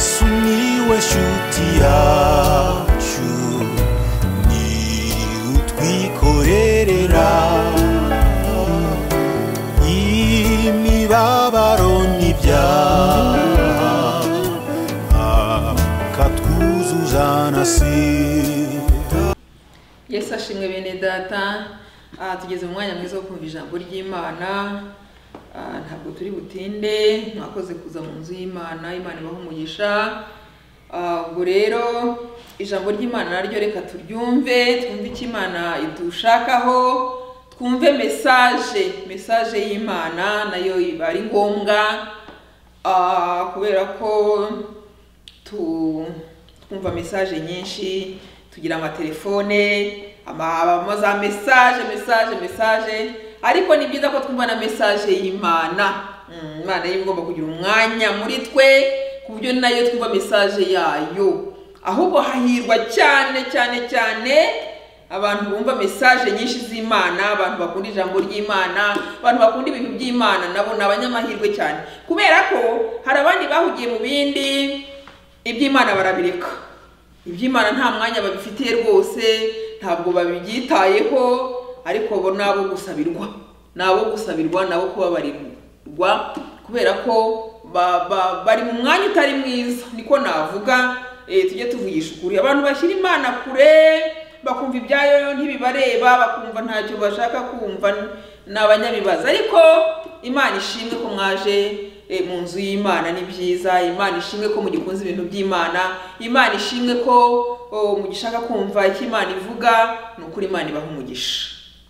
Yesu niwe shuti yacu ni utwikorerera imibabaro n'ibyaha akatwuzuza na sida. Yesu ashimwe bene data. Tugeze mu mwanya mwiza wo kumva ijambo ry'Imana. Ntabwo turi butinde, mwakoze kuza mu nzu y'Imana, Imana ibaha umugisha. Ubwo rero ijambo ry'Imana naryo reka turyumve, twumve icyo Imana idushakaho, twumve message y'Imana nayo iba ari ngombwa, kubera ko twumva message nyinshi, tugira amatelefone, za message, ariko ni byiza ko twumva na message y'Imana. Imana igomba kugira umwanya muri twe ku buryo nayo twumva message yayo. Ahubwo hahirwa cyane abantu bumva message nyinshi z'Imana, abantu bakunda ijambo ry'Imana, abantu bakunda ibintu by'Imana, nabo nabanyamahirwe cyane, kubera ko hari abandi bahugiye mu bindi, iby'Imana barabireka. Iby'Imana nta mwanya babifitiye rwose, ntabwo babyitayeho, ariko bo nabo gusabirwa, nabo kubabarirwa, kubera ko bari mu mwanya utari mwiza, niko navuga. Tujye tuvugisha ukuri, abantu bashyira Imana kure, bakumva ibyayo ntibibareba, bakumva ntacyo bashaka kumva, n'abanyabibaza. Ariko Imana ishimwe ko mwaje mu nzu y'Imana, ni byiza. Imana ishimwe ko mugikunze ibintu by'Imana, Imana ishimwe ko mugishaka kumva icyo Imana ivuga. Nukuri Imana ibaha umugisha.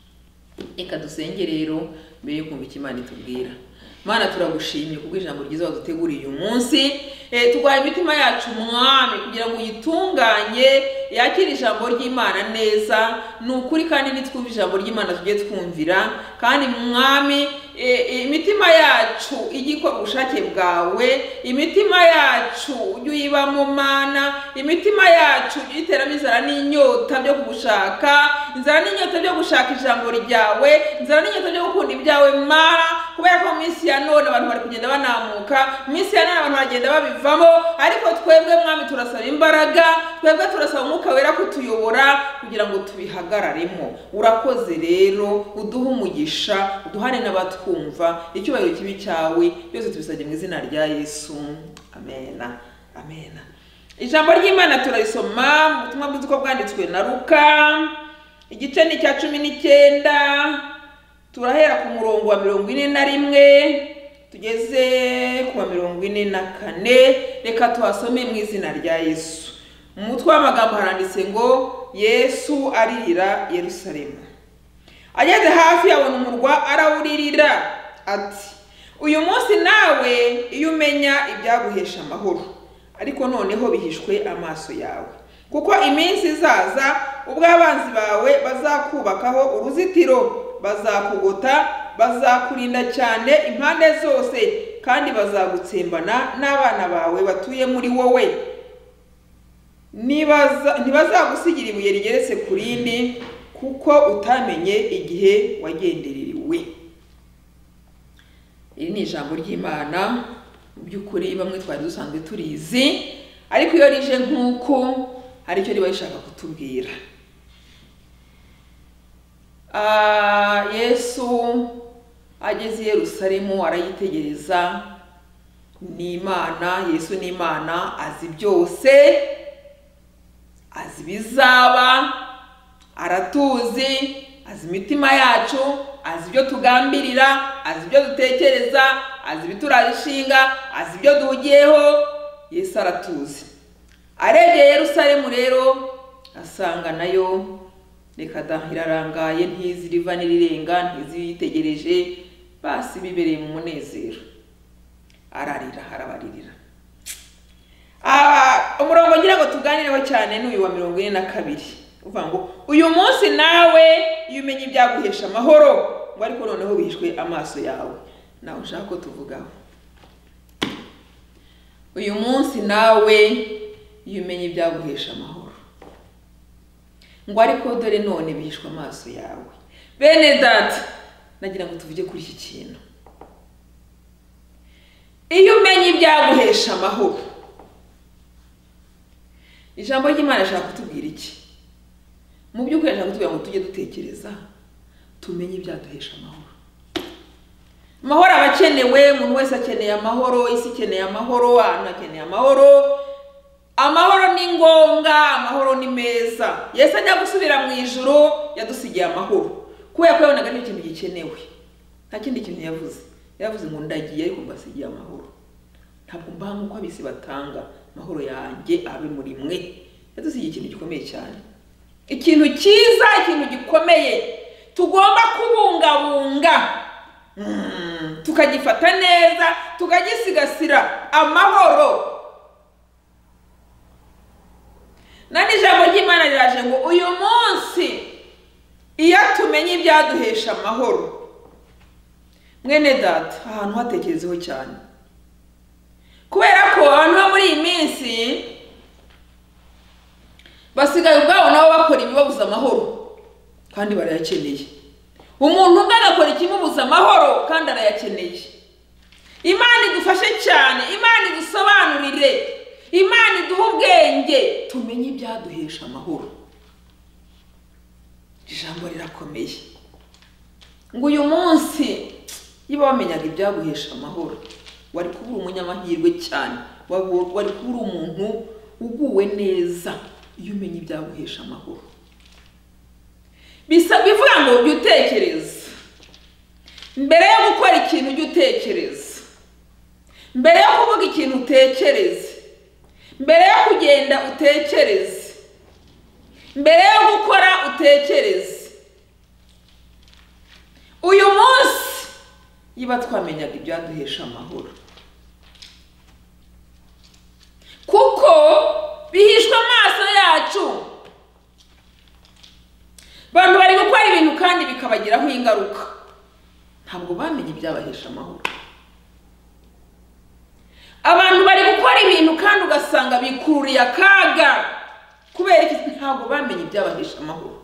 Reka dusenge rero mbere yo kumva icyo Imana itubwira. Mana, turagushimye kubwo ijambo ryiza waduteguriye uyu munsi. Tugwaye imitima yacu Mwami kugira ngo uyitunganye, yakire ijambo ry'Imana neza. Nukuri kandi nitwumva ijambo ry'Imana tujye twumvira, kandi Mwami imitima yacu igikora ubushake bwawe, imitima yacu ujye uyibamo Mana, imitima yacu iteramo inzara n'inyota byo kugushaka, inzara n'inyota byo gushaka ijambo ryawe, inzara n'inyota byo gukunda ibyawe Mana, kubera ko mu minsi ya none abantu bari kugenda banamuka, mu minsi ya none abantu bagenda babivamo, ariko twebwe Mwami turasaba imbaraga, twebwe turasaba Umwuka Wera kutuyobora kugira ngo tubihagararemo. Urakoze rero, uduhe umugisha, uduhane n'abatwumva, icyubahiro kibi cyawe byose tubisabye mu izina rya Yesu, amena. Ijambo ry'Imana turarisoma mu butumwa bwiza uko bwanditswe na Luka, igice ni cya 19, turahera ku murongo wa 41 tugeze ku wa 44. Reka tuhasome mu izina rya Yesu. Mu mutwe w'amagambo haranditse ngo Yesu aririra Yerusalemu. Ageze hafi abona umurwa arawuririra ati, uyu munsi nawe iyo umenya ibyaguhesha amahoro, ariko noneho bihishwe amaso yawe, kuko iminsi izaza ubwo abanzi bawe bazakubakaho uruzitiro, bazakugota, bazakurinda cyane impande zose, kandi bazagutsembana n'abana bawe batuye muri wowe. Ntibazagusigira ibuye rigeretse ku rindi, kuko utamenye igihe wagenderewe. Iri ni ijambo ry'Imana. Mu by'ukuri bamwe twari dusanzwe turizi, ariko iyo rije nk'uko hari icyo riba rishaka kutubwira. Yesu ageze i Yerusalemu arayitegereza. Ni Imana, Yesu ni Imana, azi byose, azi bizaba, aratuzi, azi imitima yacu, azi ibyo tugambirira, azi ibyo dutekereza, azi ibiturajishinga, azi ibyo duhugiyeho. Yesu aratuzi. Aregeye Yerusalemu rero asanga nayo reka irarangaye, ntiziriva n'irirenga, ntiziyitegereje, basi bibereye mu munezero. Ararira, arabaririra. Umurongo ngira ngo tuganireho cyane n'uyu wa 42. Uvuga ngo uyu munsi nawe iyo umenye ibyaguhesha amahoro, ngo ariko noneho bihishwe amaso yawe. Nawe ushaka ko tuvugaho. Uyu munsi nawe iyo umenye ibyaguhesha amahoro, ngo ariko dore none bihishwe amaso yawe. Bene data, nagira ngo tuvuge kuri iki kintu. Iyo umenye ibyaguhesha amahoro, ijambo ry'Imana rishaka kutubwira iki? Mu by'ukuri rishaka kutubwira ngo tujye dutekereza tumenye ibyaduhesha amahoro. Amahoro abakenewe, umuntu wese akeneye amahoro, isi ikeneye amahoro, abantu akeneye amahoro. Amahoro ni ngombwa, amahoro ni meza. Yesu ajya gusubira mu ijuru yadusigiye amahoro. Kubera ko yabonaga ari ikintu gikenewe. Nta kindi kintu yavuze. Yavuze ngo ndagiye ariko mbasigiye amahoro. Ntabwo mbanga uko abisi batanga amahoro yanjye abe muri mwe. Yadusigiye ikintu gikomeye cyane. Ikintu cyiza, ikintu gikomeye tugomba kubungabunga. Tukagifata neza, tukagisigasira amahoro. Nani ijambo ry'Imana riraje ngo uyu munsi iyo tumenye ibyaduhesha amahoro. Mwene data, ahantu hatekerezeho cyane. Kubera ko abantu muri iyi minsi basigaye ubwabo nabo bakora ibibabuza amahoro kandi barayakeneye. Umuntu umwe agakora ikimubuza amahoro kandi arayakeneye. Imana idufashe cyane, Imana idusobanurire, Imana iduhe ubwenge tumenye ibyaduhesha amahoro. Ijambo rirakomeye ngo uyu munsi niba wamenyaga ibyaguhesha amahoro wari kubura umunyamahirwe cyane, wari kubura umuntu uguwe neza iyo umenye ibyaguhesha amahoro. Bivuga ngo ujye utekereza mbere yo gukora ikintu, ujye utekereza mbere yo kuvuga ikintu, utekereze mbere yo kugenda, utekereze mbere yo gukora, utekereze. Uyu munsi yiba twamenyaga ibyaduhesha amahoro, kuko bihishwe amaso yacu. Abantu bari gukora ibintu kandi bikabagiraho ingaruka, ntabwo bamenye ibyabahesha amahoro. Abantu bari gukora ibintu kandi ugasanga bikururiye akaga kubera iki? Ntabwo bamenye ibyabahesha amahoro.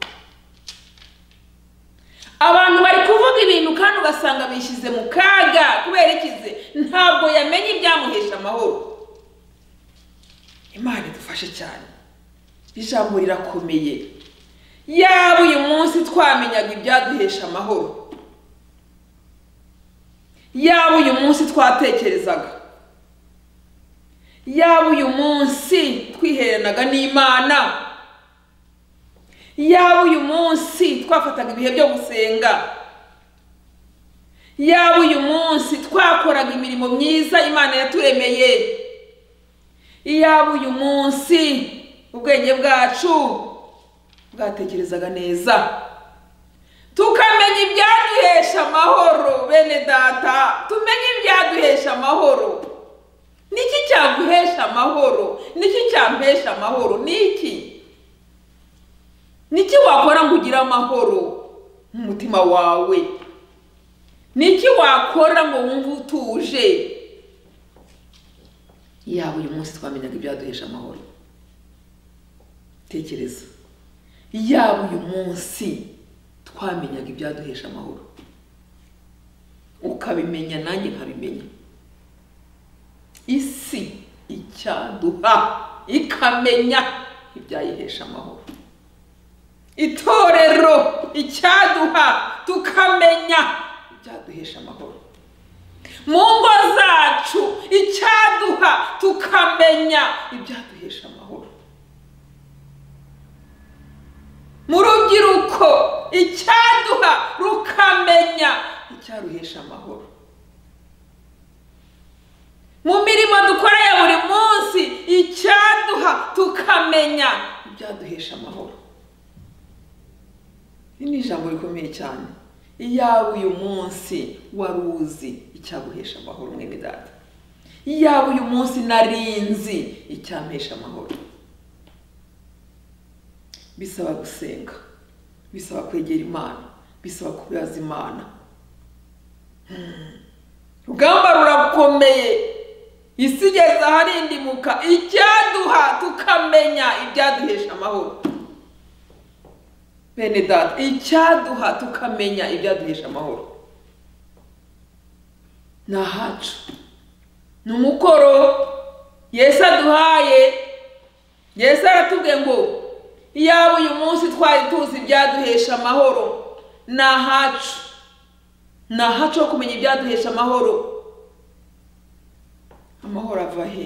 Abantu bari kuvuga ibintu kandi ugasanga bishyize mu kaga kubera iki? Ntabwo yamenye ibyamuhesha amahoro. Imana idufashe cyane, ijambo rirakomeye. Yaba uyu munsi twamenyaga ibyaduhesha amahoro, yaba uyu munsi twatekerezaga, yaba uyu munsi twiheranaga n'Imana, yaba uyu munsi twafataga ibihe byo gusenga, yaba uyu munsi twakoraga imirimo myiza Imana yaturemeye, yaba uyu munsi ubwenge bwacu bwatekerezaga neza, tukamenya ibyaduhesha amahoro. Bene data, tumenye ibyaduhesha amahoro. Niki cyaguhesha amahoro? Niki cyampesha amahoro? Niki wakora ngo ugire amahoro mu mutima wawe? Niki wakora ngo wumve utuje? Yaba uyu munsi twamenyaga ibyaduhesha amahoro. Tekereza, yaba uyu munsi twamenyaga ibyaduhesha amahoro, ukabimenya nanjye nkabimenya, isi icyaduha ikamenya ibyayihesha amahoro, itorero icyaduha tukamenya ibyaduhesha amahoro, mu ngo zacu icyaduha tukamenya ibyaduhesha amahoro, mu rubyiruko icyaduha rukamenya icyaruhesha amahoro, mu mirimo dukora ya buri munsi icyaduha tukamenya ibyaduhesha amahoro. Ni ijambo rikomeye cyane. Iyaba uyu munsi wari uzi icyaguhesha amahoro, mwene data, iyaba uyu munsi narinzi icyampesha amahoro. Bisaba gusenga, bisaba kwegera Imana, bisaba kubaza Imana. Rugamba rurakomeye, isi igeze aharindimuka. Icyaduha tukamenya ibyaduhesha amahoro. Bene data, icyaduha tukamenya ibyaduhesha amahoro ni ahacu, ni umukoro Yesu aduhaye Yesu aratubwiye ngo iyaba uyu munsi twari tuzi ibyaduhesha amahoro, nahacu ho kumenya ibyaduhesha amahoro. Amahoro ava he?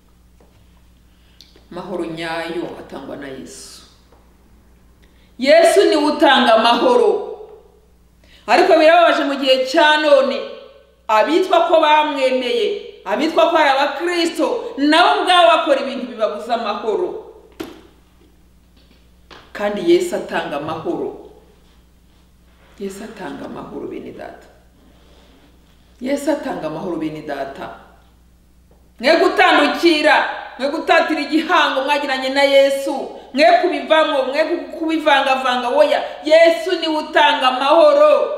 Amahoro nyayo atangwa na Yesu. Yesu ni utanga amahoro. Ariko birababaje mu gihe cya none, abitwa ko bamwemeye, abitwa ko ari abakristo, nabo ubwabo bakora ibintu bibabuza amahoro. Kandi Yesu atanga amahoro. Yesu atanga amahoro bene data. Yesu atanga amahoro bene data. Mwe gutandukira, mwe gutatira igihango mwagiranye na Yesu, mwe kubivamo, mwe kubivanga oya. Yesu ni utanga amahoro.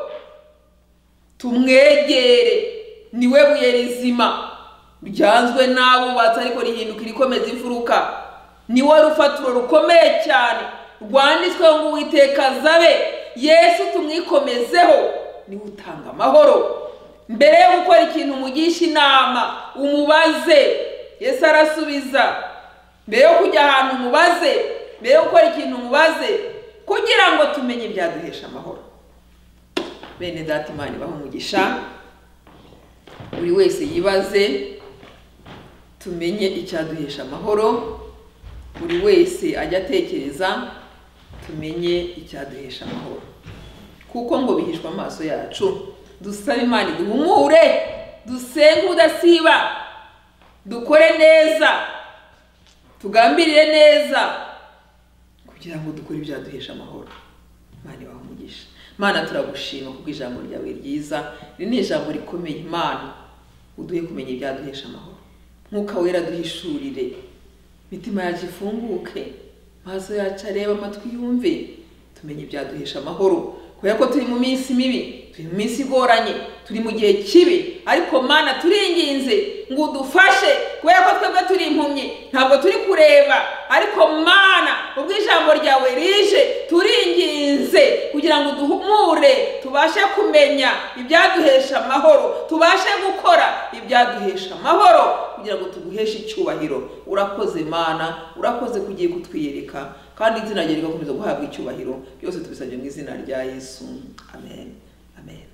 Tumwegere, niwe buye rizima ryanzwe n'abubatsi ariko rihinduka rikomeza imfuruka. Niwe rufaturo rukomeye cyane rwanditsweho ngo Uwiteka azabe. Yesu tumwikomezeho, niwe utanga amahoro. Mbere yo gukora ikintu umugisha inama, umubaze. Yesu arasubiza. Mbere yo kujya ahantu umubaze, mbere yo gukora ikintu umubaze, kugira ngo tumenye ibyaduhesha amahoro. Bene data, Imana ibahe umugisha. Buri wese yibaze, tumenye icyaduhesha amahoro. Buri wese ajya atekereza, tumenye icyaduhesha amahoro. Kuko ngo bihishwa amaso yacu. Dusabe Imana iduhumure, dusenge udasiba, dukore neza, tugambirire neza, kugira ngo dukore ibyaduhesha amahoro. Imana ibahe umugisha. Mana, turagushima kuko ijambo ryawe ryiza. Iri ni ijambo rikomeye. Imana, uduhe kumenya ibyaduhesha amahoro. Mwuka wera duhishurire, mitima yacu ifunguke, maso yacu arebe, amatwi yumve, tumenye ibyaduhesha amahoro. Kubera ko turi mu minsi mibi, turi mu minsi igoranye, turi mu gihe kibi, ariko Mana turinginze ngo udufashe. Kubera ko twebwe turi impumyi, ntabwo turi kureba, ariko Mana ubwo ijambo ryawe rije, turinginze kugira ngo duhumure, tubashe kumenya ibyaduhesha amahoro, tubashe gukora ibyaduhesha amahoro, kugira ngo tuguheshe icyubahiro. Urakoze Mana, urakoze kugiye kutwiyereka, kandi izina ryawe rigakomeza guhabwa icyubahiro. Byose tubisabye mu izina rya Yesu. Amen. Amen.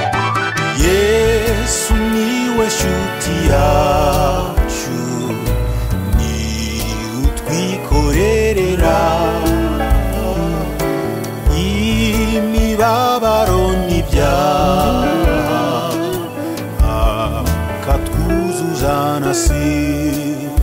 Yesu niwe shuti yacu, ni utwikorerera imibabaro n'ibyaha, akatwuzuza na sida.